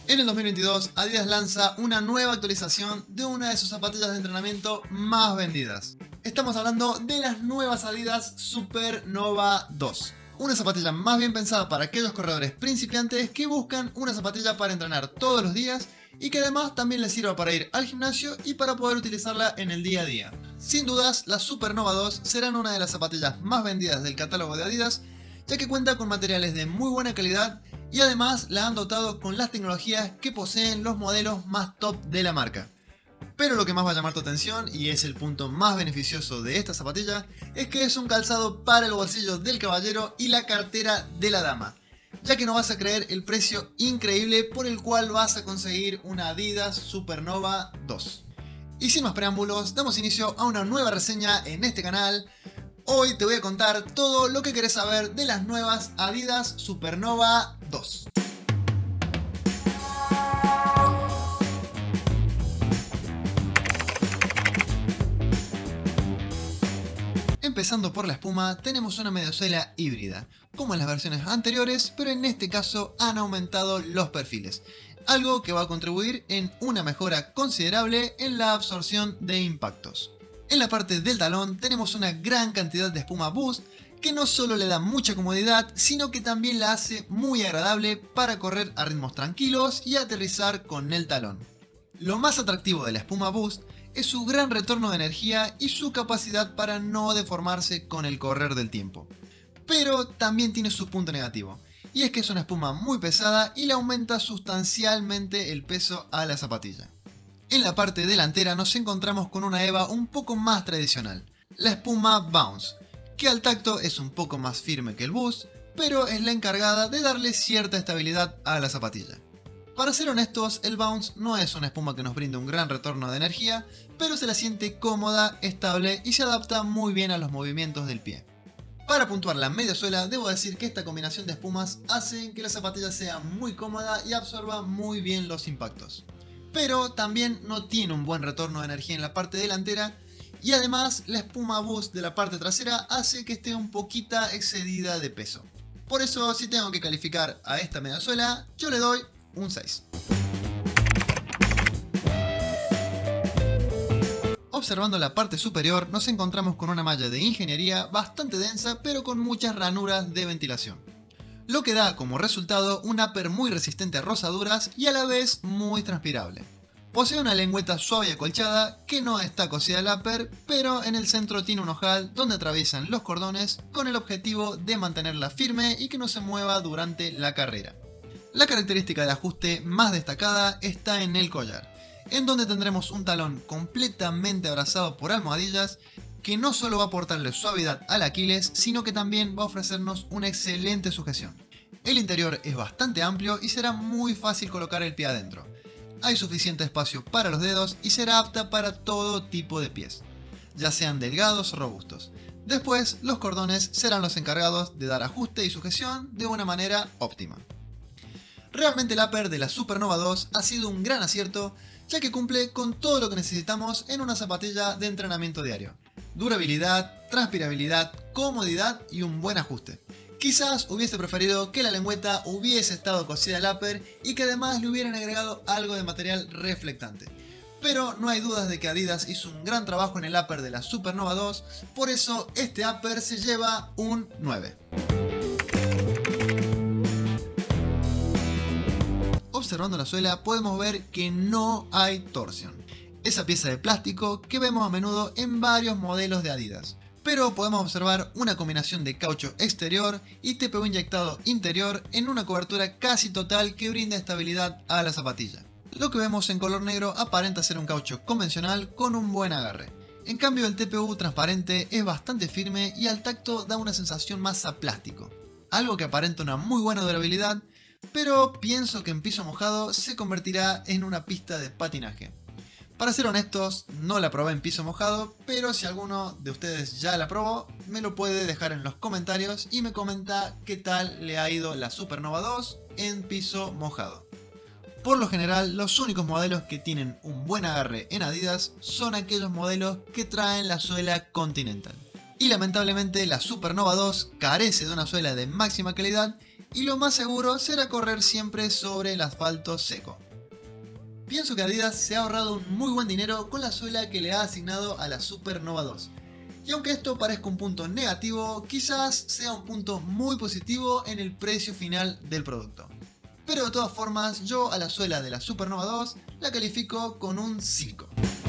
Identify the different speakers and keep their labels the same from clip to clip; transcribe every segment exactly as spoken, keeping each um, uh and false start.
Speaker 1: En el dos mil veintidós, Adidas lanza una nueva actualización de una de sus zapatillas de entrenamiento más vendidas. Estamos hablando de las nuevas Adidas Supernova dos. Una zapatilla más bien pensada para aquellos corredores principiantes que buscan una zapatilla para entrenar todos los días y que además también les sirva para ir al gimnasio y para poder utilizarla en el día a día. Sin dudas, las Supernova dos serán una de las zapatillas más vendidas del catálogo de Adidas, ya que cuenta con materiales de muy buena calidad y además la han dotado con las tecnologías que poseen los modelos más top de la marca. Pero lo que más va a llamar tu atención, y es el punto más beneficioso de esta zapatilla, es que es un calzado para el bolsillo del caballero y la cartera de la dama, ya que no vas a creer el precio increíble por el cual vas a conseguir una Adidas Supernova dos. Y sin más preámbulos, damos inicio a una nueva reseña en este canal. Hoy te voy a contar todo lo que querés saber de las nuevas Adidas Supernova dos. Empezando por la espuma, tenemos una mediosuela híbrida, como en las versiones anteriores, pero en este caso han aumentado los perfiles, algo que va a contribuir en una mejora considerable en la absorción de impactos. En la parte del talón tenemos una gran cantidad de espuma Boost que no solo le da mucha comodidad, sino que también la hace muy agradable para correr a ritmos tranquilos y aterrizar con el talón. Lo más atractivo de la espuma Boost es su gran retorno de energía y su capacidad para no deformarse con el correr del tiempo. Pero también tiene su punto negativo, y es que es una espuma muy pesada y le aumenta sustancialmente el peso a la zapatilla. En la parte delantera nos encontramos con una EVA un poco más tradicional, la espuma Bounce, que al tacto es un poco más firme que el Boost, pero es la encargada de darle cierta estabilidad a la zapatilla. Para ser honestos, el Bounce no es una espuma que nos brinde un gran retorno de energía, pero se la siente cómoda, estable y se adapta muy bien a los movimientos del pie. Para puntuar la mediosuela, debo decir que esta combinación de espumas hace que la zapatilla sea muy cómoda y absorba muy bien los impactos. Pero también no tiene un buen retorno de energía en la parte delantera y además la espuma Boost de la parte trasera hace que esté un poquito excedida de peso. Por eso, si tengo que calificar a esta mediosuela, yo le doy un seis. Observando la parte superior nos encontramos con una malla de ingeniería bastante densa pero con muchas ranuras de ventilación, lo que da como resultado un upper muy resistente a rozaduras y a la vez muy transpirable. Posee una lengüeta suave y acolchada que no está cosida al upper, pero en el centro tiene un ojal donde atraviesan los cordones con el objetivo de mantenerla firme y que no se mueva durante la carrera. La característica de ajuste más destacada está en el collar, en donde tendremos un talón completamente abrazado por almohadillas que no solo va a aportarle suavidad al Aquiles, sino que también va a ofrecernos una excelente sujeción. El interior es bastante amplio y será muy fácil colocar el pie adentro. Hay suficiente espacio para los dedos y será apta para todo tipo de pies, ya sean delgados o robustos. Después, los cordones serán los encargados de dar ajuste y sujeción de una manera óptima. Realmente el upper de la Supernova dos ha sido un gran acierto, ya que cumple con todo lo que necesitamos en una zapatilla de entrenamiento diario. Durabilidad, transpirabilidad, comodidad y un buen ajuste. Quizás hubiese preferido que la lengüeta hubiese estado cosida al upper y que además le hubieran agregado algo de material reflectante. Pero no hay dudas de que Adidas hizo un gran trabajo en el upper de la Supernova dos, por eso este upper se lleva un nueve. Observando la suela podemos ver que no hay torsión, esa pieza de plástico que vemos a menudo en varios modelos de Adidas. Pero podemos observar una combinación de caucho exterior y T P U inyectado interior en una cobertura casi total que brinda estabilidad a la zapatilla. Lo que vemos en color negro aparenta ser un caucho convencional con un buen agarre. En cambio el T P U transparente es bastante firme y al tacto da una sensación más a plástico, algo que aparenta una muy buena durabilidad, pero pienso que en piso mojado se convertirá en una pista de patinaje. Para ser honestos, no la probé en piso mojado, pero si alguno de ustedes ya la probó, me lo puede dejar en los comentarios y me comenta qué tal le ha ido la Supernova dos en piso mojado. Por lo general, los únicos modelos que tienen un buen agarre en Adidas son aquellos modelos que traen la suela Continental. Y lamentablemente la Supernova dos carece de una suela de máxima calidad y lo más seguro será correr siempre sobre el asfalto seco. Pienso que Adidas se ha ahorrado un muy buen dinero con la suela que le ha asignado a la Supernova dos. Y aunque esto parezca un punto negativo, quizás sea un punto muy positivo en el precio final del producto. Pero de todas formas, yo a la suela de la Supernova dos la califico con un cinco.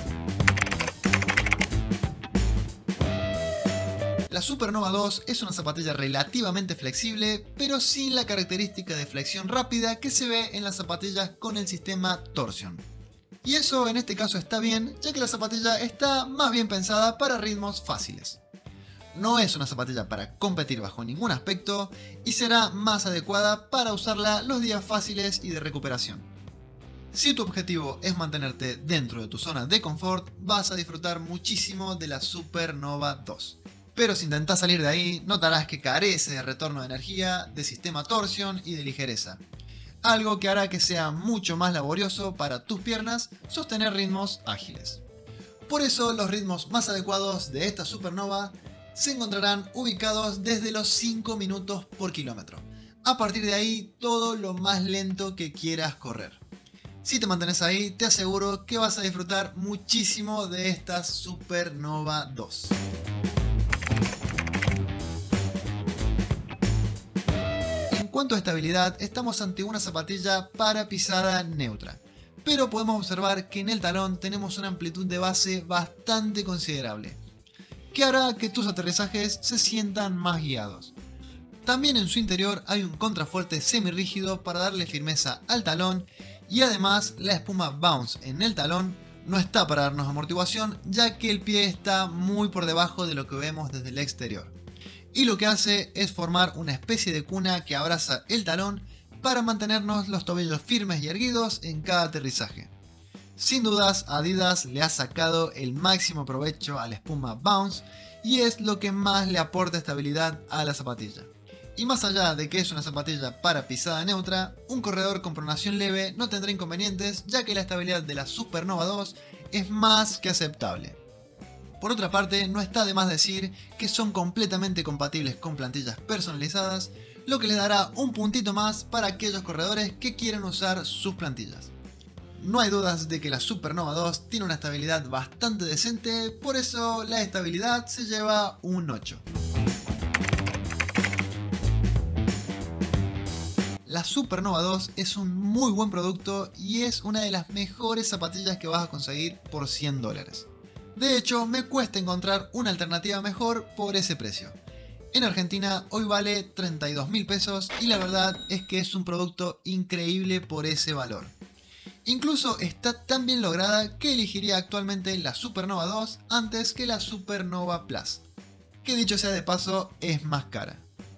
Speaker 1: La Supernova dos es una zapatilla relativamente flexible, pero sin la característica de flexión rápida que se ve en las zapatillas con el sistema Torsion. Y eso en este caso está bien, ya que la zapatilla está más bien pensada para ritmos fáciles. No es una zapatilla para competir bajo ningún aspecto y será más adecuada para usarla los días fáciles y de recuperación. Si tu objetivo es mantenerte dentro de tu zona de confort, vas a disfrutar muchísimo de la Supernova dos. Pero si intentas salir de ahí, notarás que carece de retorno de energía, de sistema Torsion y de ligereza. Algo que hará que sea mucho más laborioso para tus piernas sostener ritmos ágiles. Por eso los ritmos más adecuados de esta Supernova se encontrarán ubicados desde los cinco minutos por kilómetro. A partir de ahí, todo lo más lento que quieras correr. Si te mantienes ahí, te aseguro que vas a disfrutar muchísimo de esta Supernova dos. En cuanto a estabilidad, estamos ante una zapatilla para pisada neutra, pero podemos observar que en el talón tenemos una amplitud de base bastante considerable, que hará que tus aterrizajes se sientan más guiados. También en su interior hay un contrafuerte semirrígido para darle firmeza al talón, y además la espuma Bounce en el talón no está para darnos amortiguación, ya que el pie está muy por debajo de lo que vemos desde el exterior. Y lo que hace es formar una especie de cuna que abraza el talón para mantenernos los tobillos firmes y erguidos en cada aterrizaje. Sin dudas, Adidas le ha sacado el máximo provecho a la espuma Bounce y es lo que más le aporta estabilidad a la zapatilla. Y más allá de que es una zapatilla para pisada neutra, un corredor con pronación leve no tendrá inconvenientes, ya que la estabilidad de la Supernova dos es más que aceptable. Por otra parte, no está de más decir que son completamente compatibles con plantillas personalizadas, lo que les dará un puntito más para aquellos corredores que quieren usar sus plantillas. No hay dudas de que la Supernova dos tiene una estabilidad bastante decente, por eso la estabilidad se lleva un ocho. La Supernova dos es un muy buen producto y es una de las mejores zapatillas que vas a conseguir por cien dólares. De hecho, me cuesta encontrar una alternativa mejor por ese precio. En Argentina hoy vale treinta y dos mil pesos y la verdad es que es un producto increíble por ese valor. Incluso está tan bien lograda que elegiría actualmente la Supernova dos antes que la Supernova Plus, que dicho sea de paso es más cara.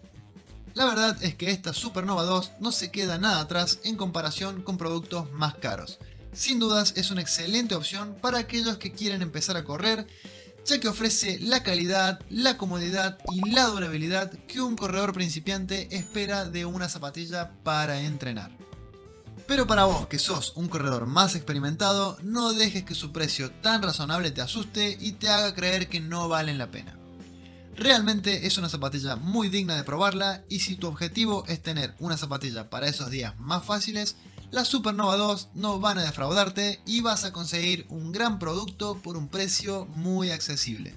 Speaker 1: La verdad es que esta Supernova dos no se queda nada atrás en comparación con productos más caros. Sin dudas es una excelente opción para aquellos que quieren empezar a correr, ya que ofrece la calidad, la comodidad y la durabilidad que un corredor principiante espera de una zapatilla para entrenar. Pero para vos que sos un corredor más experimentado, no dejes que su precio tan razonable te asuste y te haga creer que no valen la pena. Realmente es una zapatilla muy digna de probarla y si tu objetivo es tener una zapatilla para esos días más fáciles, la Supernova dos no van a defraudarte y vas a conseguir un gran producto por un precio muy accesible.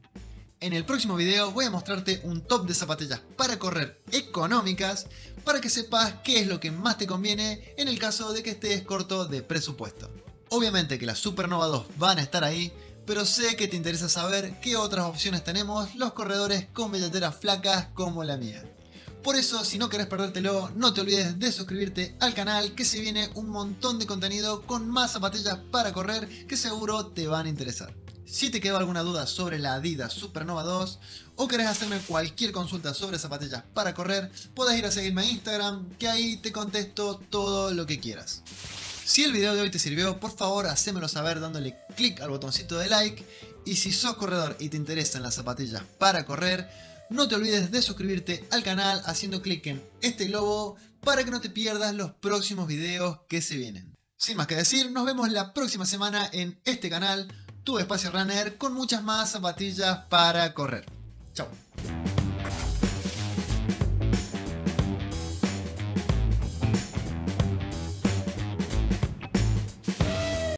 Speaker 1: En el próximo video voy a mostrarte un top de zapatillas para correr económicas para que sepas qué es lo que más te conviene en el caso de que estés corto de presupuesto. Obviamente que la Supernova dos van a estar ahí, pero sé que te interesa saber qué otras opciones tenemos los corredores con billeteras flacas como la mía. Por eso, si no querés perdértelo, no te olvides de suscribirte al canal, que se viene un montón de contenido con más zapatillas para correr que seguro te van a interesar. Si te quedó alguna duda sobre la Adidas Supernova dos o querés hacerme cualquier consulta sobre zapatillas para correr, podés ir a seguirme a Instagram, que ahí te contesto todo lo que quieras. Si el video de hoy te sirvió, por favor hacémelo saber dándole clic al botoncito de like, y si sos corredor y te interesan las zapatillas para correr, no te olvides de suscribirte al canal haciendo clic en este globo para que no te pierdas los próximos videos que se vienen. Sin más que decir, nos vemos la próxima semana en este canal, Tu Espacio Runner, con muchas más zapatillas para correr. Chao.